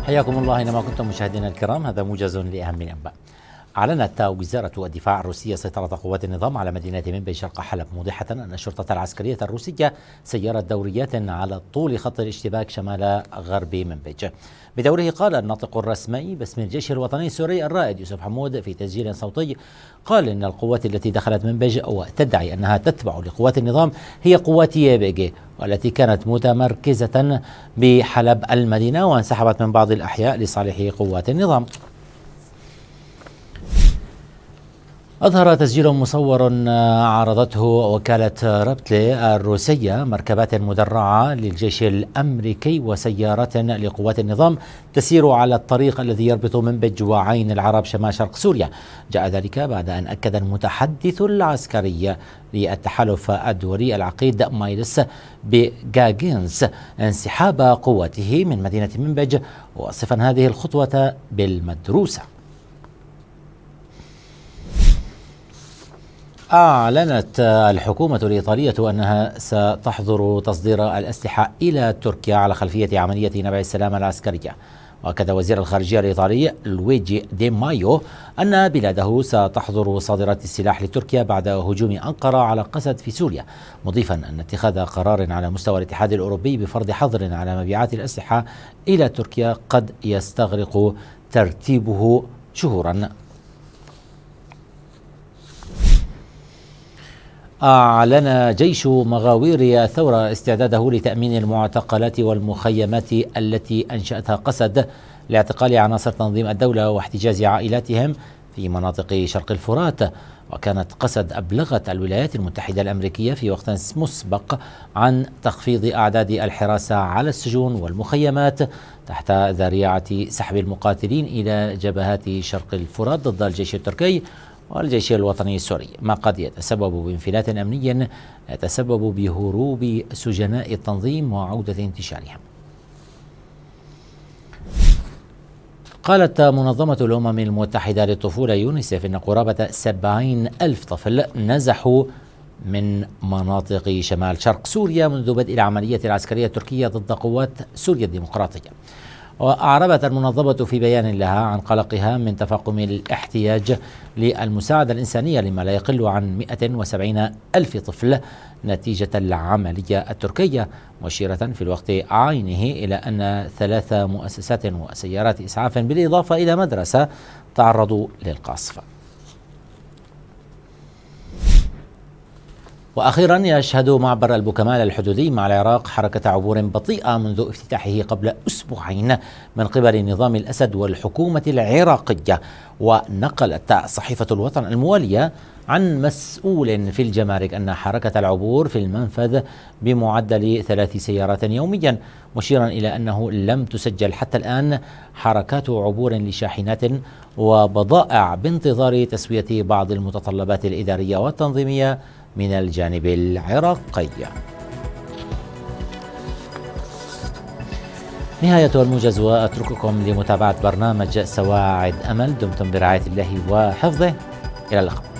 حياكم الله أينما كنتم مشاهدينا الكرام. هذا موجز لأهم الأنباء. أعلنت وزارة الدفاع الروسية سيطرة قوات النظام على مدينة منبج شرق حلب، موضحة أن الشرطة العسكرية الروسية سيرت دوريات على طول خط الاشتباك شمال غرب منبج. بدوره قال الناطق الرسمي باسم الجيش الوطني السوري الرائد يوسف حمود في تسجيل صوتي، قال إن القوات التي دخلت منبج وتدعي أنها تتبع لقوات النظام هي قوات YPG، والتي كانت متمركزة بحلب المدينة وانسحبت من بعض الأحياء لصالح قوات النظام. أظهر تسجيل مصور عرضته وكالة رابتلي الروسية مركبات مدرعة للجيش الأمريكي وسيارات لقوات النظام تسير على الطريق الذي يربط منبج وعين العرب شمال شرق سوريا. جاء ذلك بعد أن أكد المتحدث العسكري للتحالف الدولي العقيد مايلس بجاجينز انسحاب قواته من مدينة منبج، وصفا هذه الخطوة بالمدروسة. أعلنت الحكومة الإيطالية أنها ستحظر تصدير الأسلحة إلى تركيا على خلفية عملية نبع السلام العسكرية. وأكد وزير الخارجية الإيطالي لويجي دي مايو أن بلاده ستحظر صادرات السلاح لتركيا بعد هجوم أنقرة على قسد في سوريا، مضيفا أن اتخاذ قرار على مستوى الاتحاد الأوروبي بفرض حظر على مبيعات الأسلحة إلى تركيا قد يستغرق ترتيبه شهورا. أعلن جيش مغاوير الثورة استعداده لتأمين المعتقلات والمخيمات التي أنشأتها قسد لاعتقال عناصر تنظيم الدولة واحتجاز عائلاتهم في مناطق شرق الفرات. وكانت قسد أبلغت الولايات المتحدة الأمريكية في وقت مسبق عن تخفيض أعداد الحراسة على السجون والمخيمات تحت ذريعة سحب المقاتلين إلى جبهات شرق الفرات ضد الجيش التركي والجيش الوطني السوري، ما قد يتسبب بانفلات أمني يتسبب بهروب سجناء التنظيم وعودة انتشارهم. قالت منظمة الأمم المتحدة للطفولة يونيسف إن قرابة 70,000 طفل نزحوا من مناطق شمال شرق سوريا منذ بدء العملية العسكرية التركية ضد قوات سوريا الديمقراطية. وأعربت المنظمة في بيان لها عن قلقها من تفاقم الاحتياج للمساعدة الإنسانية لما لا يقل عن 170,000 طفل نتيجة العملية التركية، مشيرة في الوقت عينه إلى أن 3 مؤسسات وسيارات إسعاف بالإضافة إلى مدرسة تعرضوا للقصف. وأخيرا يشهد معبر البوكمال الحدودي مع العراق حركة عبور بطيئة منذ افتتاحه قبل أسبوعين من قبل نظام الأسد والحكومة العراقية. ونقلت صحيفة الوطن الموالية عن مسؤول في الجمارك أن حركة العبور في المنفذ بمعدل 3 سيارات يوميا، مشيرا إلى أنه لم تسجل حتى الآن حركات عبور لشاحنات وبضائع بانتظار تسوية بعض المتطلبات الإدارية والتنظيمية من الجانب العراقي. نهاية الموجز، وأترككم لمتابعة برنامج سواعد أمل. دمتم برعاية الله وحفظه، إلى اللقاء.